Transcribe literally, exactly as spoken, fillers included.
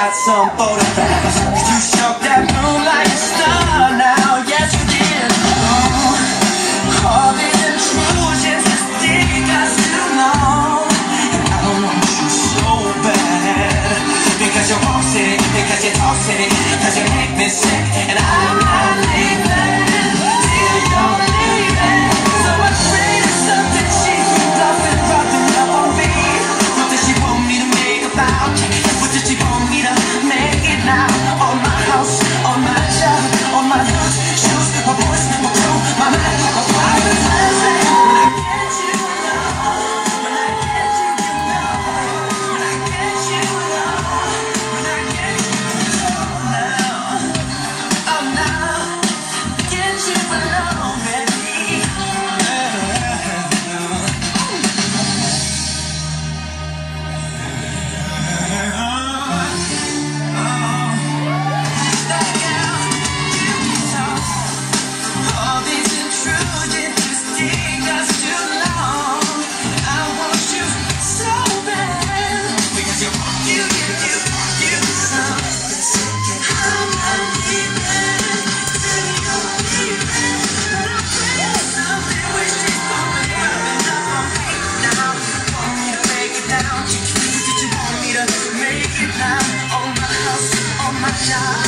got some photographs. You shook that room like a star now, yes you did. Oh, all these intrusions just dig us too long. And I don't want you so bad, because you're bossy, because you're tossing it, because you make me sick, and I'm not leaving till you're leaving. So I'm afraid of something she's bluffing, dropping up on me. What does she want me to make about? What does she want me to make it now? On my house, on my job, on my house, shoes, my voice, my crew, my mind, my private blessing. When I get you alone, when I get you, you know. When I get you alone, when I get you alone now. Oh now, get you alone, baby. All these intrusions just take us too long. I want you so bad, because you, you, you, you, you, I'm not leaving till you're leaving. But I'm afraid of something when she's coming, rubbing up on me now. Want me to make it down? Did you want me to make it now? On my house, on my job.